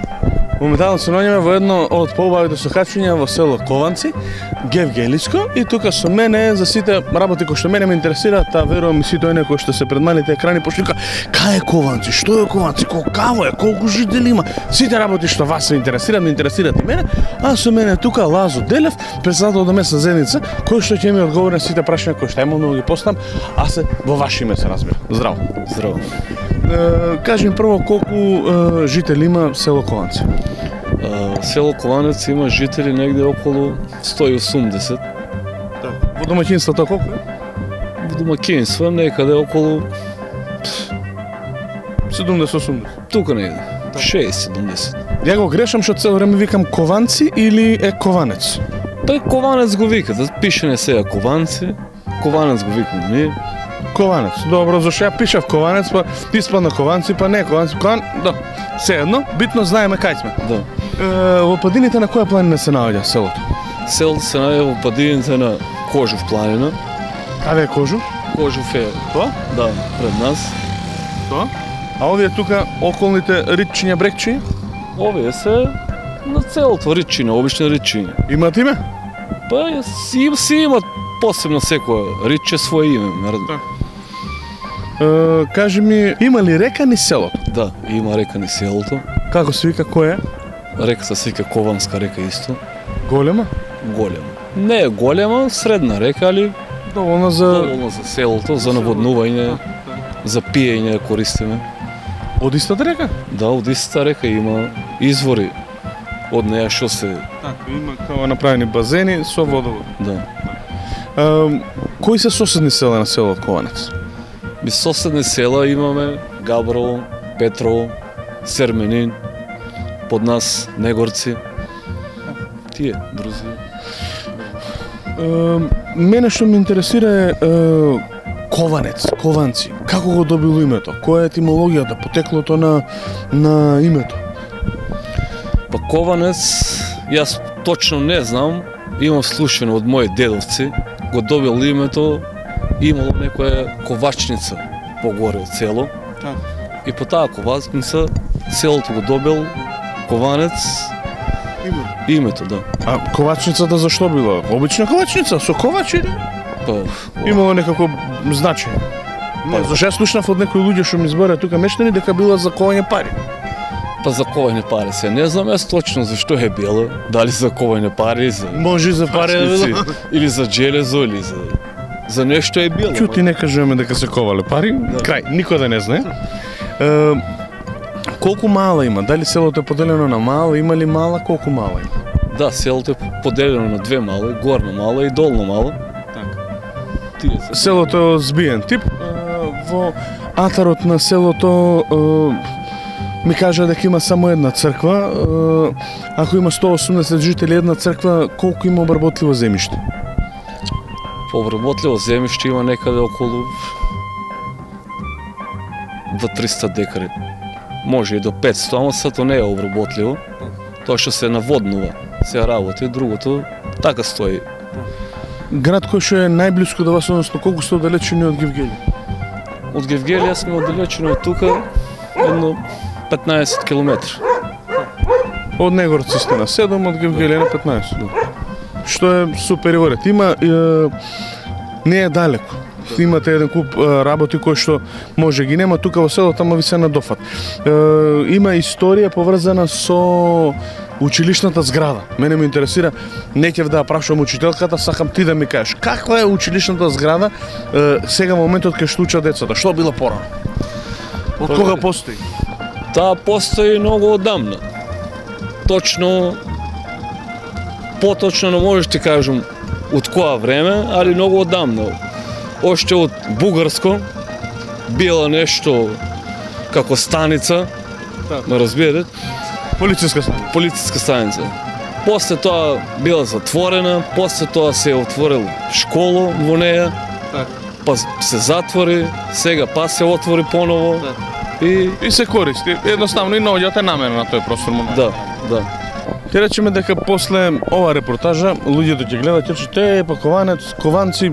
Моментално се наоѓаме во едно од поубавите сокачувања во село Кованци, Гевгеличко, и тука со мене за сите работи кои што мене ме интересираат, та верувам и сите оние кои што се пред малите екрани пошлика, кај е Кованци, што е Кованци, како е, колку жители има, сите работи што вас се интересираат, ме интересираат и мене, а со мене тука Лазо Делев, председател на местна заедница, кој што ќе ми одговори на сите прашања кои што имам да ги поставам, а се во ваше име се разбира. Здраво. Здраво. Кажи ми прво колку жители има село Кованци? Село Кованец има жители негде околу 180. Во домаќинството колку е? Во домаќинство некаде околу 70-80. тука негде. 6-70. Ја го грешам што цело време викам Кованци или е Кованец? Па Кованец го вика, да пише не сега Кованци, Кованец го викам ние. Кованец. Добро, зашто ја пишав Кованец, па испадна Кованци, па не Кованци. Да, седно, битно знаеме кај сме. Да. Во падините на која планина се наоѓа селото? Селото се наоѓа во падините на Кожув планина. Каде е Кожув? Кожув е Тоа? да, пред нас. Тоа? А овие тука околните ритчиња, брекчиња? Овие се на целото ритчиња, обични ритчиња. Имат име? Па си имат посебно секоја ритче свое име. Кажи ми, има ли река низ селото? Да, има река низ селото. Како се вика, која е? Реката се вика Кованска река исто. Голема? Голема. Не е голема, средна река, али Доволно за селото, за наводнување, за пиење користиме. Од истата река? Да, од истата река има извори од неја што се... Така, има као направени базени со водовод. Да. Кои се соседни села на село Кованец? Ми соседни села имаме Габрово, Петрово, Серменин, под нас Негорци. Тие, друзи. Мене што ме интересира е Кованец, Кованци. Како го добило името? Која е етимологијата, потеклото на името? Па Кованец, јас точно не знам, имам слушано од мои дедовци, го добил името, имало некоја ковачница погоре од село. И по таа ковачница селото го добил Кованец името, да. А ковачницата зашто била? Обична ковачница, со ковачи? Па, Имало некако значење. Не, зашто јас слушнав од некои луѓе што ми збораа тука мештани дека била за ковање пари. па за ковање пари се. Не знам јас точно зашто е било, дали за ковање пари, за Може и за пари да било. или за железо, или за нешто е било. Чути не кажуваме дека се ковале пари, крај, никој да не знае. Колку мала има? Дали селото е поделено на мала? Има ли мала? Колку мала има? Да, селото е поделено на две мала, горна мала и долна мала. Тие се. Селото е збиен тип. Во атарот на селото ми кажа дека има само една црква. Ако има 180 жители една црква, колку има обработливо земјиште? По обработливо земјиште има некаде околу до 300 декари. Може и до 500, ама сето не е обработливо. Тоа што се наводнува, се работи, другото така стои. Град кој што е најблиску до вас, односно колку сте оддалечени од Гевгели? Од Гевгелија сме оддалечени од тука едно 15 километри. Од Негорци сте на 7, од Гевгели на 15. Што е супер и во ред. Има не е далеко. Имате еден куп работи кои што може ги нема тука во селото, ама ви се надофат. Има историја поврзана со училишната зграда. Мене ме интересира, не ќе да прашувам учителката, сакам ти да ми кажеш каква е училишната зграда сега моментот кога што учат децата. Што било порано? Од кога постои? Таа постои многу одамна. Точно, поточно не можеш ти кажам од која време, али многу одамна. Оште од бугарско било нешто како станица, ме разберете? Полициска станица. Полициска станица. После тоа била затворена, после тоа се отворил школа во неја, па се затвори, сега па се отвори поново. И се користи. Едноставно и наоѓате намера на тој простор. да, да. Ти речеме дека после ова репортажа луѓето ќе гледат, ќе речат па Кованец, Кованци,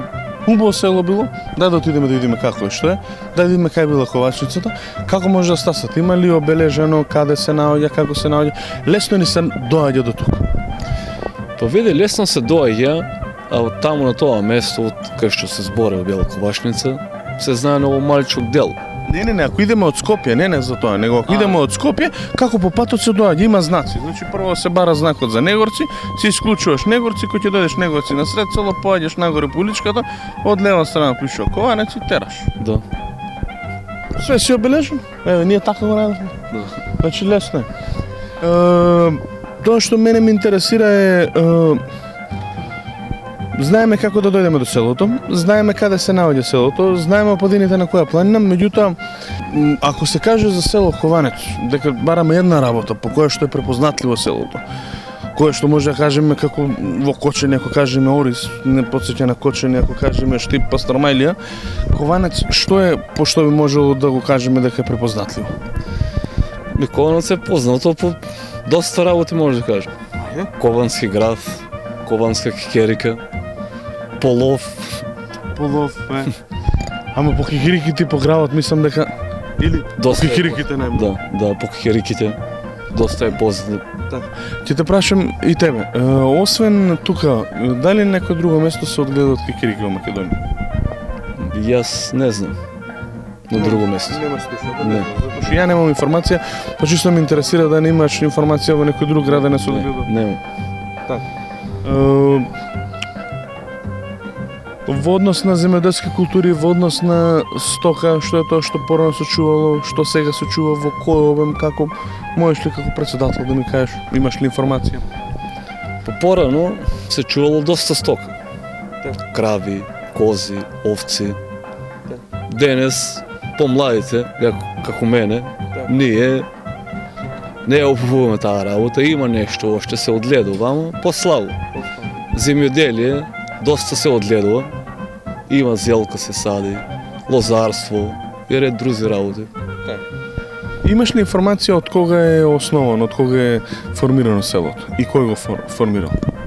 Убаво село било, да отидеме да видиме како е што е, да видиме кај била ковачницата, како може да стасат, има ли обележено, каде се наоѓа, како се наоѓа, лесно ни се доаѓа до тука. Па види, лесно се доаѓа, а таму на тоа место, кај што се зборува Бела ковачница, се знае ново малчук дел. Не, ако идеме од Скопје, не за тоа, него ако идеме од Скопје, како по патот се доаѓа, има знаци. Значи прво се бара знакот за Негорци, си исклучуваш Негорци, кој ќе дојдеш Негорци на сред село, поаѓаш нагоре по уличката, од лева страна пишува Кованец и тераш. Да. Све си обележено. Еве, ние така го радевме. Да. Значи лесно е. Тоа што мене ме интересира е знаеме како да дојдеме до селото, знаеме каде се наоѓа селото, знаеме падините на која планина, меѓутоа, ако се каже за село Кованец, дека бараме една работа по која што е препознатливо селото, која што може да кажеме како во Кочани, ако кажеме Орис, не потсеќа на Кочани, ако кажеме Штип, Пастармајлија, Кованец, што е по што би можело да го кажеме дека е препознатливо? Кованец е познато по доста работи, може да кажем. Ковански град, Кованска кикерика, Полов, е. Ама по кикириките по градот мислам дека или по кикириките најмногу. Да, по кикириките доста е познато. Ќе те прашам и тебе, освен тука, дали некој друго место се одгледа од кикирики во Македонија? Јас не знам. На друго место. Нема слушно. Не. Затоа што ја немам информација, па чисто ме интересира да немаш информација во некој друг град да не се одгледа. Нема. Во однос на земјоделски култури, во однос на стока, што е тоа што порано се чувало, што сега се чува, во кој обем, како, можеш ли како председател да ми кажеш, имаш ли информација? Порано се чувало доста стока. Крави, кози, овци. Денес, помладите, како мене, ние не обуваме таа работа, има нешто оште се одгледува, ама послабо. Земјоделие доста се одгледува, има зелка се сади, лозарство и ред други работи. Имаш ли информација од кога е основано, од кога е формирано селото и кој го формирал?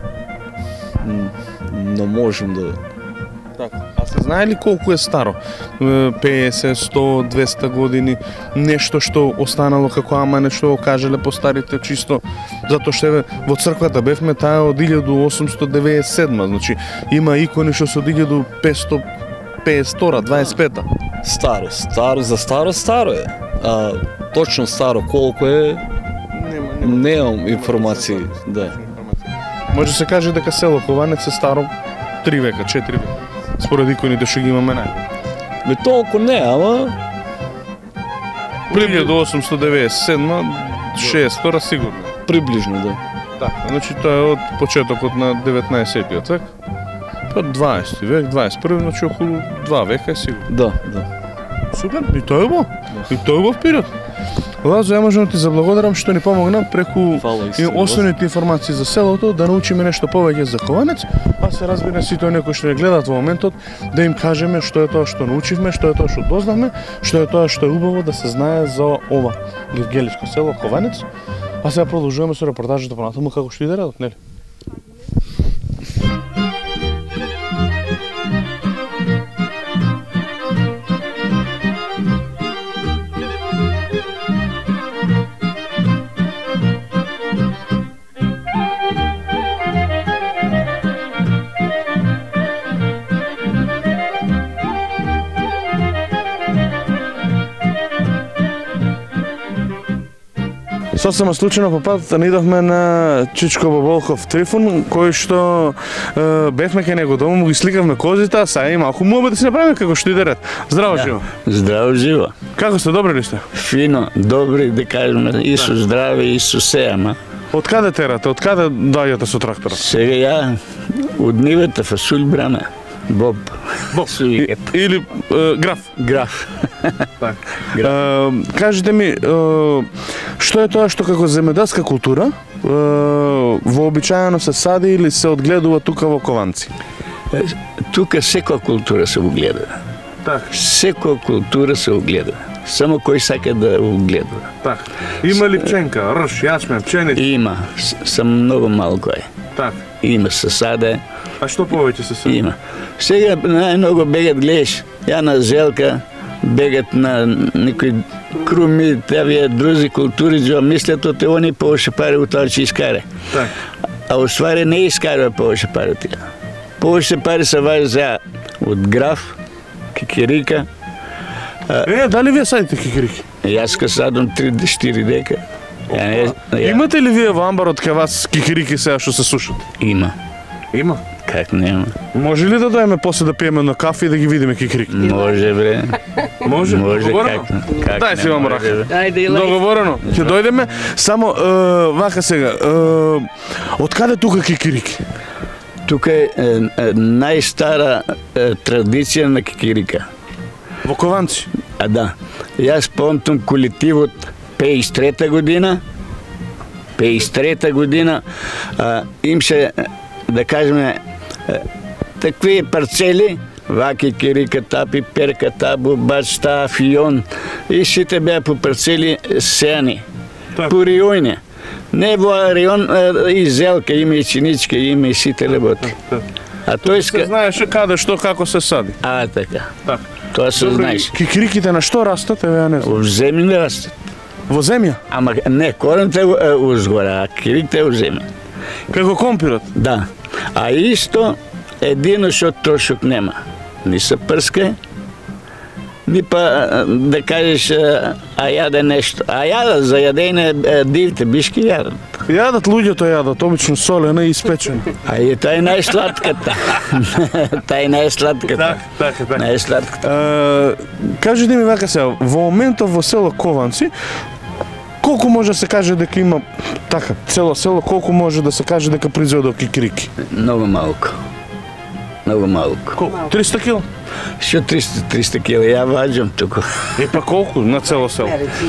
Не можем да... А се знае ли колку е старо? 50, 100, 200 години, нешто што останало како амане што го кажале по старите чисто, затоа што во црквата бевме таа од 1897, значи има икони што се од 1552, 25-та. Старо, за старо е. А точно старо колку е, немам информации. Да. Може се каже дека село Кованец е старо 3 века, 4 века. Според иконите што ги имаме најде. Толку не, ама... Приближно до 897, 600 сигурно. Приближно, да. Така, значи тоа е од почетокот на 19-тиот век. Па 20 век, 21, значи околу 2 века е сигурно. Да. Супер, и тоа е убаво. И тоа е убав период. Лазо, ја можам да ти заблагодарам што ни помогна преку основните информации за селото, да научиме нешто повеќе за Кованец, а се разбира сите оние кои што не гледаат во моментот, да им кажеме што е тоа што научивме, што е тоа што дознавме, што е тоа што е убаво да се знае за ова гевгелиско село Кованец. А сега продолжуваме со репортажата понатаму како што иде редот, нели? Сосема случајно по пат наидовме на Чичко Боболков Трифун, кој што бевме кај него дома, му ги сликавме козите, а сега и малку муаме да си направиме како што иде ред. Здраво живо. Здраво живо. Како сте, добри ли сте? Фино, добри, да кажеме, и со здраве, и со се, ама. Од каде терате, од каде доаѓате со тракторот? Сега ја, од нивата фасуль браме. Боб. Или граф. Граф. Кажете ми, што е тоа што како земјоделска култура вообичаено се сади или се одгледува тука во Кованци? Тука секоја култура се огледа. Так. Секоја култура се огледа. Само кој сака да огледа. Так. Има ли пченка, рж, јачмен, пченица? Има, само многу малку е. Так. Има се саде. А што повеќе се сади? Има. Сега најмногу бегат, гледаш, ја на зелка, бегат на некои круми, тавија друзи култури, ја мислят оте они повеќе пари у тоа ќе искаре. Так. А у ствари не искарува повеќе пари от тие. Повеќе пари се важи за од граф, кикирика. Дали вие садите кикирики? Јас ка садам 3-4 дека. Имате ли вие во амбарот кај вас кикирики сега што се сушат? Има. Има. Как нема? Може ли да дојдеме после да пиеме на кафе и да ги видиме кикирики? Може, бре. Може? Може, Договорено? как Дај си вам рака. Ајде, Договорено. Ќе дојдеме. Само вака сега. Од каде тука кикирики? Тука е најстара традиција на кикирика. Во Кованци. А да, јас помнам колективот 53 година. 53 година имаше, да кажеме, такви парцели, ваки, кирика, тапи, перка, табу, бач, та, фион, и сите беа по парцели сеани, по райони. Не во район и зелка, има и чиничка, има и сите работи. А тој Се знаеше каде, што, како се сади. А, така. Так. Тоа се знаеш. Кикириките на што растат, ја не знам. В земја растат. Во земја? Ама не, корените узгора, а кириките у земја. Како компирот? Да. А исто, едино што трошок нема. Ни се прска, ни па да кажеш, а јаде нешто. А јадат за јадење дивите бишки јадат. Јадат луѓето јадат, обично солена и испечена. А и тај најсладката. Тај најсладката. така. Најсладката. Кажете ми вака сега, во моментов во село Кованци, колку може да се каже дека има така, цело село, колку може да се каже дека произведе кикирики? Многу малку. Многу малку. Колку? 300 кг? Што 300 кг? Ја ваѓам туку. Па колку на цело село?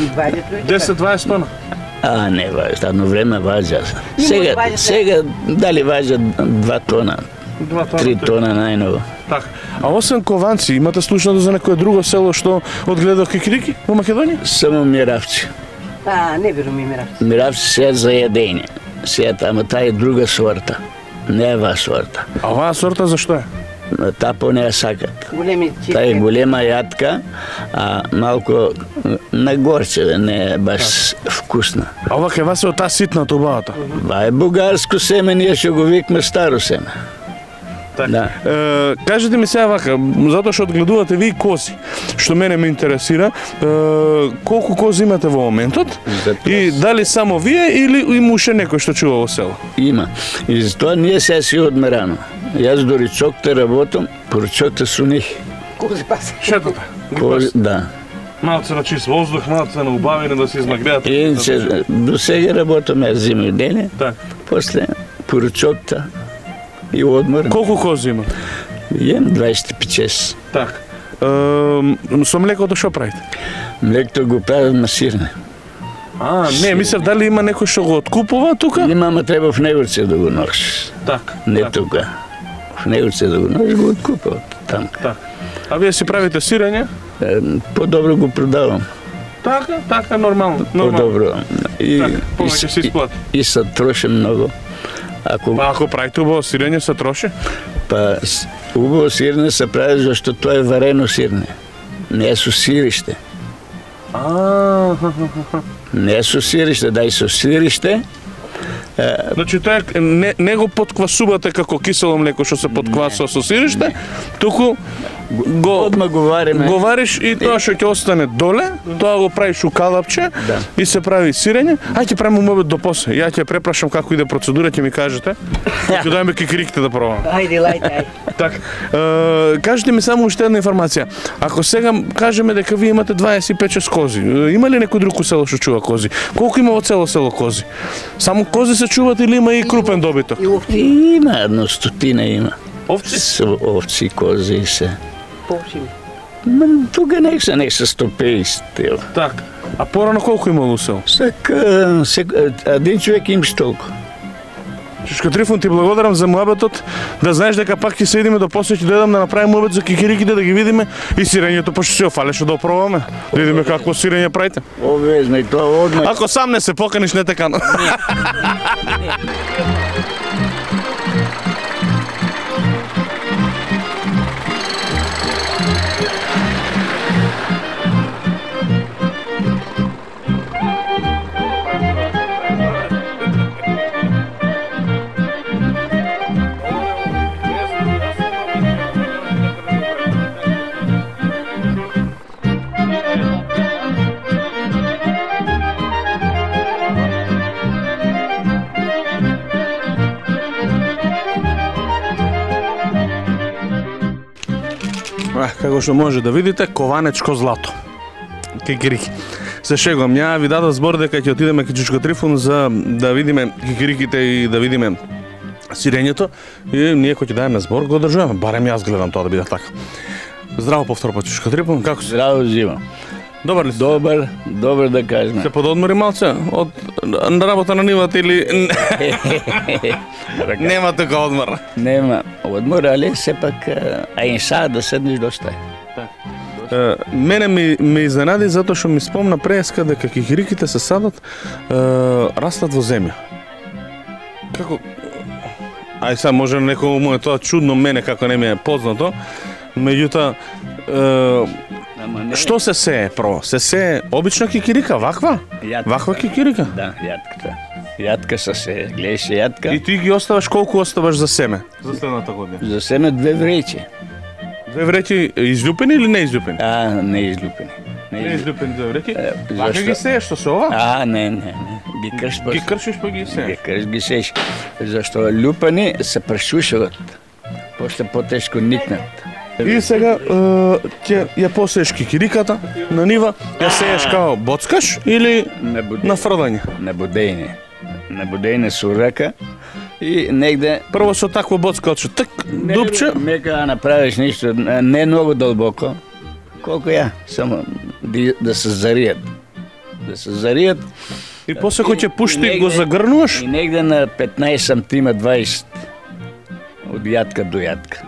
10-20 тона? А, не важа, одно време важа. Сега дали важа 2 тона, 3 тона најново. Така. А освен Кованци, имате слушнато за некое друго село што одгледа кикирики во Македонија? Само Миравци. Не верувам и Миравци. Миравци сеат за јадење. Сеат, ама таа е друга сорта. Не е оваа сорта. А оваа сорта зашто е? Таа по неа сакат. Големи Таа е читки. голема јатка, а малку нагорче, не е баш вкусна. А ова кај вас е од таа ситната убавата? Ба е бугарско семе, ние што го викме старо семе. Да. Кажете ми сега вака, затоа што одгледувате ви кози, што мене ме интересира, колку кози имате во моментот и дали само вие или има уште некој што чува во село? Има. И затоа ние сега си одмерано. Јас до ричокте работам, по ричокте су них. Кози пасе. Шетата. Да. Малце на чист воздух, малце на убавени да се измагреат. Иначе, до сега работам јас земјоделие, Так. после по ричокта и одмор. Колку кози има? Jem 25-6. Так. Со млекото што правите? Млекото го правам на сирне. Не, мислев дали има некој што го откупува тука? Има, ама треба в Негорце да го носиш. Так. Не так, тука. В Негорце да го носиш, го откупуват там. Так. А вие си правите сирење? По-добро го продавам. Така, нормално. По-добро. И, Так, повеќе се исплати. и се троши много. Ако правите убаво сирење, се троши? Па убаво сирење се прави зашто тоа е варено сирење. Не е со сириште. Не е со сириште, дај со сириште. Значи тоа не го подквасувате како кисело млеко што се подквасува со сириште, туку Одма го вариме. го вариш и тоа што ќе остане доле, тоа го правиш у калапче и се прави сирење. Ајде ќе правиме мобет до после. Ја ќе препрашам како иде процедура, ќе ми кажете. Ќе дојдеме кикириките да пробаме. Ајде, лајте, ајде. Така, кажете ми само уште една информација. Ако сега кажеме дека вие имате 25 кози, има ли некој друг у село што чува кози? Колку има во цело село кози? Само кози се чуват или има и крупен добиток? И овци. Има, 100 има. Овци? Овци, кози и се. Повшими. Тука не се 150. Так. А порано колку имало у село? Един човек имаш толку. Шишко Трифон, ти благодарам за муабетот. Да знаеш дека пак ќе седиме до после, ќе дојдам да направиме муабет за кикириките, да ги видиме и сирењето, пошто се офалеше да опробаме. Да видиме какво сирење правите. Обвезно и тоа одма. Ако сам не се поканиш, не те канам. Како што може да видите, кованечко злато. Кикирики. Се шегувам, ја ви дадов збор дека ќе отидеме кај Чичко Трифун за да видиме кикириките и да видиме сирењето и ние кој ќе даеме збор го одржуваме, барем јас гледам тоа да биде така. Здраво повтор по Чичко Трифун, како си? Здраво живо. Добар ли си? Добар да кажем. Се пододмори малце од работа на нивата или нема тука одмор? Нема одмор, али сепак и сад да седнеш доста е. Мене ме изненади затоа што ми спомна преска дека кикириките се садат, растат во земја. Како ај сега може некој му е тоа чудно, мене како не ми е познато, меѓутоа што се сее прво? Се сее обична кикирика, ваква? Ваква кикирика? Да, јатката. Јатка се сее, гледаш јатка. И ти ги оставаш, колку оставаш за семе? За следната година? За семе 2 вреќи. 2 вреќи изљупени или не изљупени? Не изљупени. Не изљупени 2 вреќи? Вака ги сееш, што се ова? Не. Ги кршиш Ги кршиш па ги сееш? Ги кршиш, ги сееш. Зашто љупани се пресушуват. После потешко никнат. И сега ќе ја посееш кикириката на нива, ја сееш као боцкаш или на фрдање? На будејне со рака и негде... Прво со такво боцкалче, так, дупче. Нека направиш ништо, не многу дълбоко, колку ја, само да се заријат. Да се заријат. И после кој ќе пушти го загрнуваш? И негде на 15 сантима, 20 од јатка до јатка.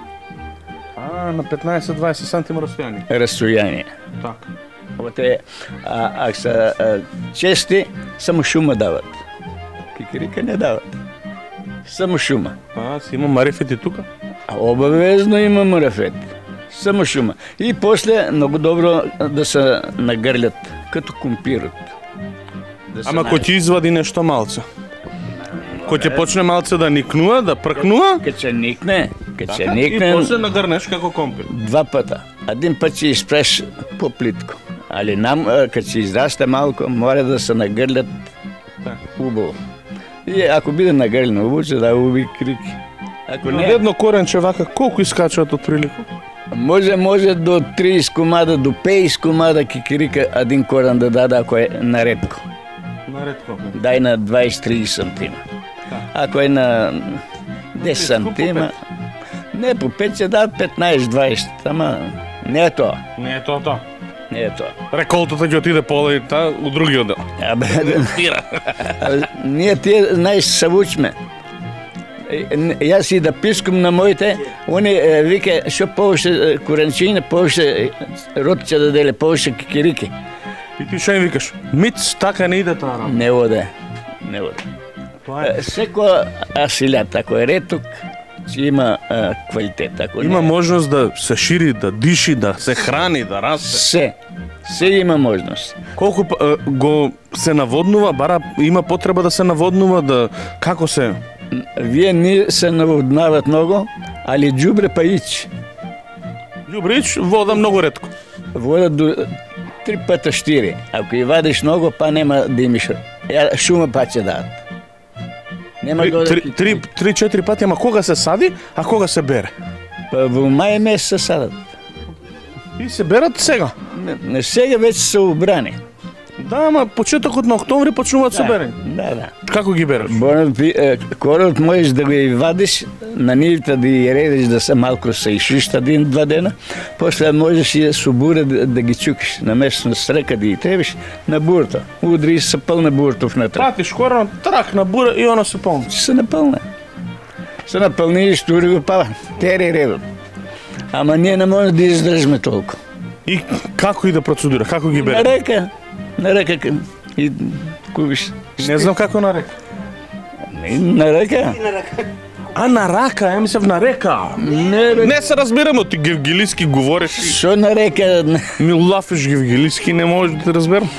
На 15-20 сантима расстојание. Расстојание. Така. Оте, ако се чести, само шума дават. Кикирика не дават. Само шума. Си има марифет и тука? Обавезно има марафет. Само шума. И после многу добро да се нагрлят, като компирот. Ама кој ќе извади нешто малце? Кој ќе почне малце да никнува, да пркнува? Кај ќе никне, И после нагрнеш како компир. 2 пата. Един път ќе испреш по-плитко. Али кај ќе израсте малко, мора да се нагрлят убаво. И ако биде нагрлено убаво, ќе да уби крики. Ако не, едно коренче вака, колку искачат од прилику? Може до 30 комада, до 50 комада кикирика един корен да даде, ако е наредко. Наредко? Дай на 20-30 сантима. Ако е на 10 сантима, не по 5 ќе дадат 15-20, ама не е тоа. Не е тоа. Не е тоа. Реколтата ќе отиде половината у другиот дел. Ние тие, знаеш, се вучме. Јас и да пискам на моите, они вика, шо повеќе коренчиња, повеќе ротче да деле, повеќе кикирики. И ти што им викаш? Миц, така не иде таа работа. Не оде. Секој асилјат, ако е реток, ќе има квалитет. Има можност да се шири, да диши, да се храни, да расте. Се има можност. Колку го се наводнува, бара има потреба да се наводнува, да како се? Вие не се наводнават много, али џубре па ич. Џубре ич, вода многу ретко. Вода до 3 пата 4. Ако и вадиш много, па нема да имаш. Шума па ќе дадат. 3-4 пати, ама кога се сади, а кога се бере? Во мај месец се садат. И се берат сега? Не сега веќе се убрани. Да, ама почетокот на октомври почнуваат со берење. Да. Како ги береш? Корот можеш да го и вадиш, на нивите да ги редиш да се малку се ишишта 1-2 дена, после можеш и со бура да ги чукиш, наместо на стрека да ги требиш, на бурта. Удри и се пълна буртов внатре. Пратиш корон, трак на бура и оно се пълни. Се напълне. Се напълни и штури го пава. Тери редот. Ама ние не можем да издржиме толку. И како иде процедура? Како ги береш? На река и кубиш. Не знам како на река. На река. На рака, ја мислев на река. Не се разбираме, ти гевгилиски говориш. Шо на река? Ми лафиш гевгилиски, не можеш да те разберам.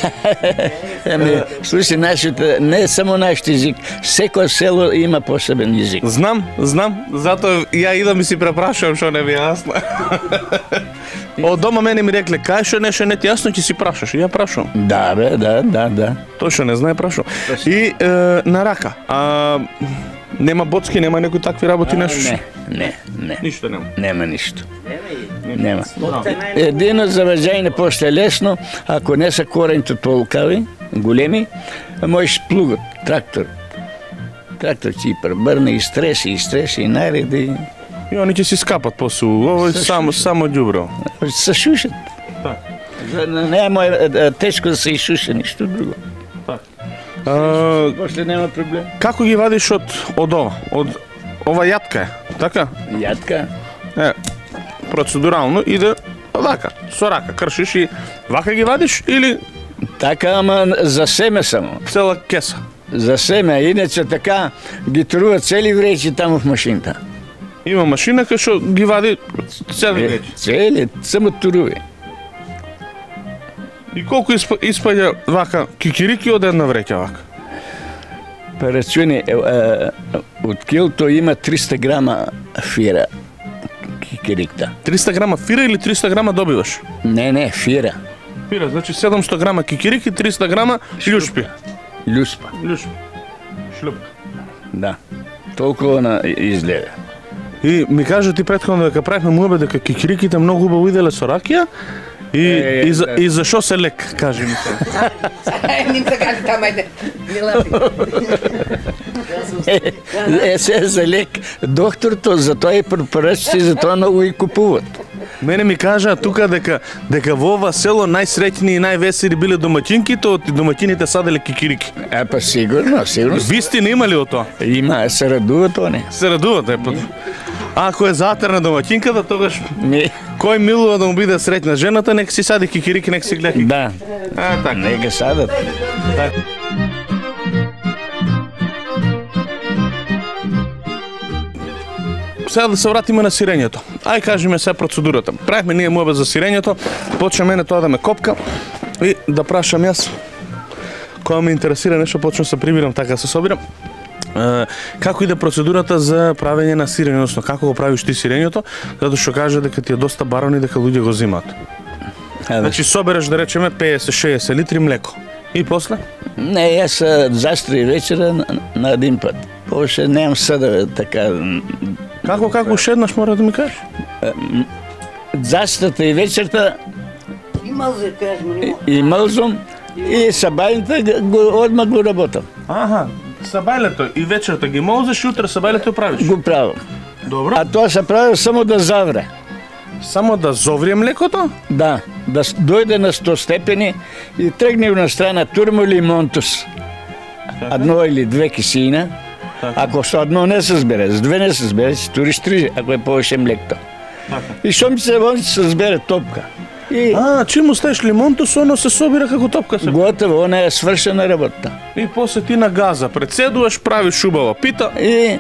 Слушай, не само нашите език, секој село има посебен език. Знам, затоа ја идам и си препрашувам, шо не ви јасно. Од дома мене ми рекле, кај шо нешто не ти јасно, ќе си прашаш. И ја прашувам. Да, бе, да. Тој шо не знае, прашувам. И на рака. Нема боцки, нема некои такви работи, нешто? Не. Ништо нема. Нема ништо. Нема. Едино заваđање после лесно, ако не са корењето толкави, големи, можеш плугот, трактор. Трактор ќе пребрне и стреси и нареди. И они ќе си скапат после. Ово е само ѓубро. Се шушат. Нема тешко да се изшуша, ништо друго. После нема проблем. Како ги вадиш од ова? Од ова јатка е, така? Јатка. Процедурално иде вака, со рака кршиш и вака ги вадиш или Така, ама за семе само. цела кеса? За семе, иначе така ги трува цели вреќи таму в машината. Има машина кај што ги вади цели речи. Цели, само туруви. И колку испаѓа вака кикирики од една вреќа вака? Па рачуни, од килто има 300 грама фира кикирикта. 300 грама фира или 300 грама добиваш? Не, фира. Фира, значи 700 грама кикирики, 300 грама љушпи. Љуспа, Љушпи. Шлюпка. да. Толкова на изгледа. И ми кажа ти претходно дека правихме муабе дека кикириките многу убаво иделе со ракија и зашо се лек, кажи ми се. Ним се кажи тама иде. Се за лек. Докторто за тоа и препорачи, за тоа многу и купуват. Мене ми кажа тука дека во ова село најсреќни и највесели биле домаќинките, од домаќините саделе кикирики. Па сигурно. Вистина има ли од тоа? Има, се радуват они. Се радувате. Ако е затерна домаќинката, тогаш Не. кој милува да му биде среќна жената, нека си сади кикирики, нека си гледа. Да, Така. нека садат. Сега да се вратиме на сирењето. Ај кажиме сега процедурата. Правихме ние муабе за сирењето, почна мене тоа да ме копка и да прашам јас. Кога ме интересира нешто, почнам се прибирам, така се собирам. Како иде процедурата за правење на сирење, односно како го правиш ти сирењето, затоа што кажа дека ти е доста барано и дека луѓе го зимаат. Значи собереш да речеме 50-60 литри млеко. И после? Не, јас застри вечера на един пат. Повеќе немам съдове, така. Како шеднаш мора да ми кажеш? Застата и вечерта Има за кажеш му нема. и мълзом и сабајната одмah го работам. Аха, сабајлето и вечерта ги молзеш и утре сабајлето правиш. Го правам. Добро. А тоа се прави само да завре. Само да зоврие млекото? Да дојде на 100 степени и тргне на страна турмо или монтус. Едно или две кисина. Ако со едно не се збере, с две не се збере, си туриш 3, ако е повеќе млекто. И шо ми се збере топка. И Чим му ставиш лимонто, оно се собира како топка се. готово, она е свршена работа. И после ти на газа председуваш, правиш убава пита И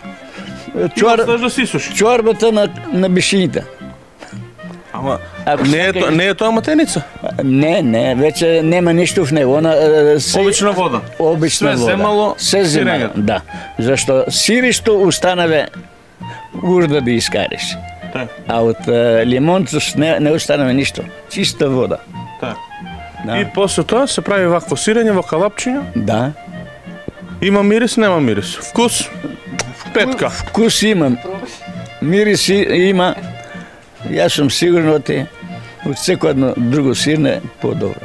и осташ да си сушиш. чорбата на бишините. Ама Ако не е тоа матеница? Не, вече нема ништо в него. Она Обична вода. обична Све вода. земало Се земало, сирењето. да. Зашто сиристо установе урда да искариш. Так, А од лимонцус не останаме ништо. Чиста вода. так. Да. И после тоа се прави вакво сирење во калапчиња. Да. Има мирис, нема мирис. Вкус? Петка. Вкус има. Мирис има. Јас сум сигурно од секој едно друго сирне по-добро.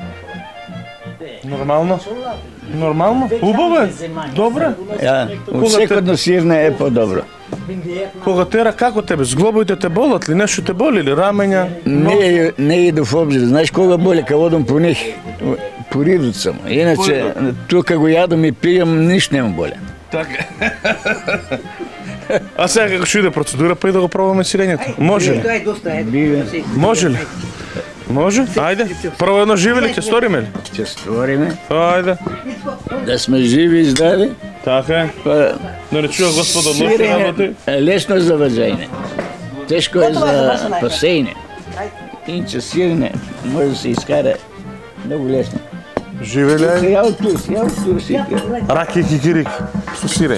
Нормално? Нормално? Убаво е? Добре? Од секој едно сирне е по-добро. Кога тера како тебе? Зглобоите те болат ли? Нешто те боли ли? Рамења? Не иду в обзир. Знаеш кога боли, кога одам по них? По ридот само. Иначе, тука го јадам и пијам, ништо нема боля. Така. А сега како ќе иде процедура, па и да го пробаме сирењето. Може ли? Тоа е доста е. Може ли? Може? Ајде. Прво едно живе ли ќе сториме ли? Ќе створиме. Ајде. Да сме живи и здрави. Така е. Па, Да не чува Господ од лоши работи. сирење е лесно за ваđање. Тешко е за пасење. Инче сирење може да се искара многу лесно. Живе ли? Ја од тур си. Раки и кикирик со сирење.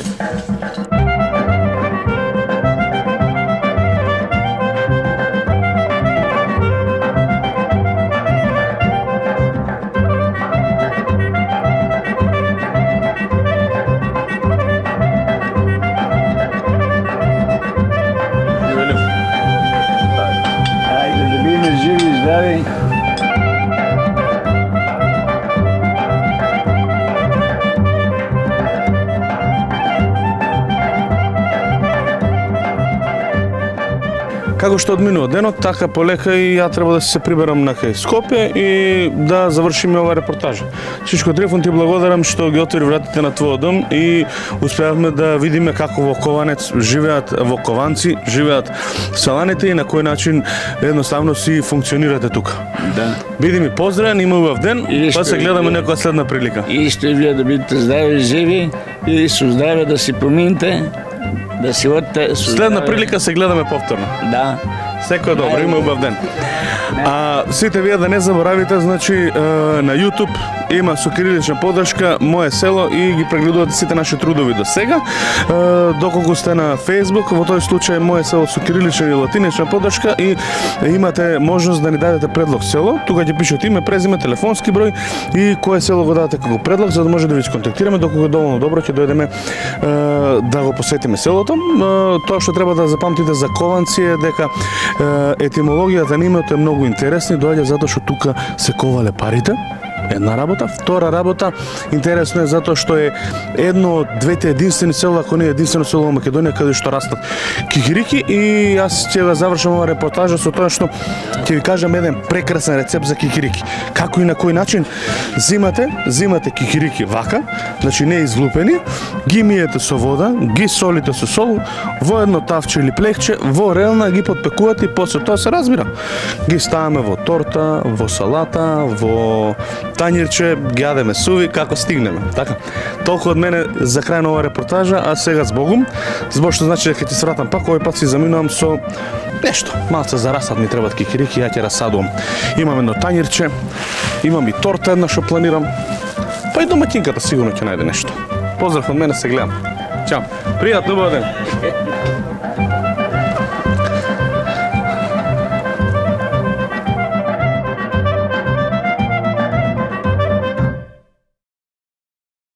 Како што одминува денот, така полека и ја треба да се приберам на кај Скопје и да завршиме ова репортажа. Чичко Трифун, ти благодарам што ги отвори вратите на твојот дом и успеавме да видиме како во Кованец живеат вокованци, живеат селаните и на кој начин едноставно си функционирате тука. Да. Биди ми поздравен, има убав ден, Исто па се и гледаме вие. некоја следна прилика. Исто и вие да бидете здрави, живи и со здраве да си помините, да си одите со Следна здраве. прилика се гледаме повторно. Да. Секој добро, има убав ден. А сите вие да не заборавите, значи на YouTube има со кирилична подршка Моје село и ги прегледувате сите наши трудови до сега. Доколку сте на Facebook, во тој случај Моје село со кирилична и латинична подршка и имате можност да ни дадете предлог село. Тука ќе пишете име, презиме, телефонски број и кое село го дадете како предлог, за да може да ви сконтактираме доколку е доволно добро ќе дојдеме да го посетиме селото. Тоа што треба да запамтите за Кованци е дека етимологијата на името е многу интересна и доаѓа затоа што тука се ковале парите. Една работа, втора работа, интересно е затоа што е едно од двете единствени села, ако не е единствено село во Македонија каде што растат кикирики и јас ќе го завршам ова репортажа со тоа што ќе ви кажам еден прекрасен рецепт за кикирики. Како и на кој начин зимате кикирики вака, значи не излупени, ги миете со вода, ги солите со сол, во едно тавче или плехче, во релна ги подпекувате и после тоа се разбира. Ги ставаме во торта, во салата, во тањирче, ги јадеме суви како стигнеме. Така. Толку од мене за крај на ова репортажа, а сега збогум, због што значи дека ќе се вратам пак, овој пат си заминувам со нешто. Малце за расад ми требаат кикирики, ја ќе расадувам. Имам едно тањирче, имам и торта една што планирам. Па и домаќинката сигурно ќе најде нешто. Поздрав од мене, се гледам. Чао. Пријатно, убав ден.